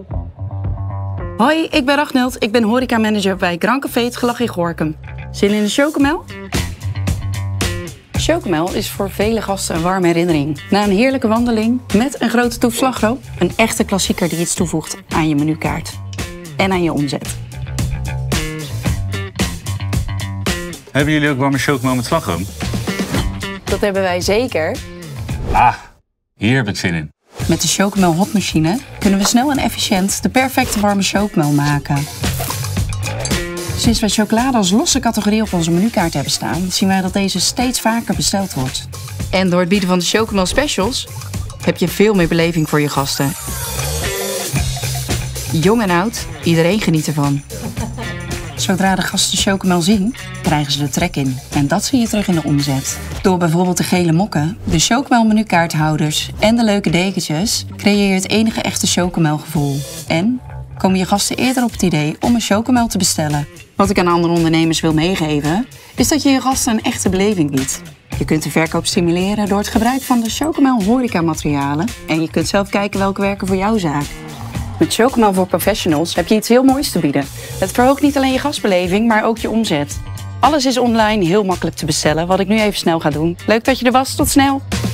Hoi, ik ben Ragnhild. Ik ben horecamanager bij Grand Café Het Gelag in Gorinchem. Zin in een chocomel? Chocomel is voor vele gasten een warme herinnering. Na een heerlijke wandeling met een grote toef slagroom. Een echte klassieker die iets toevoegt aan je menukaart. En aan je omzet. Hebben jullie ook warme chocomel met slagroom? Dat hebben wij zeker. Ah, hier heb ik zin in. Met de Chocomel hotmachine kunnen we snel en efficiënt de perfecte warme chocomel maken. Sinds wij chocolade als losse categorie op onze menukaart hebben staan, zien wij dat deze steeds vaker besteld wordt. En door het bieden van de Chocomel Specials heb je veel meer beleving voor je gasten. Jong en oud, iedereen geniet ervan. Zodra de gasten Chocomel zien, krijgen ze er trek in. En dat zie je terug in de omzet. Door bijvoorbeeld de gele mokken, de Chocomel menukaarthouders en de leuke dekentjes creëer je het enige echte Chocomel gevoel. En komen je gasten eerder op het idee om een Chocomel te bestellen. Wat ik aan andere ondernemers wil meegeven, is dat je je gasten een echte beleving biedt. Je kunt de verkoop stimuleren door het gebruik van de Chocomel horecamaterialen. En je kunt zelf kijken welke werken voor jouw zaak. Met Chocomel voor Professionals heb je iets heel moois te bieden. Het verhoogt niet alleen je gastbeleving, maar ook je omzet. Alles is online heel makkelijk te bestellen, wat ik nu even snel ga doen. Leuk dat je er was, tot snel!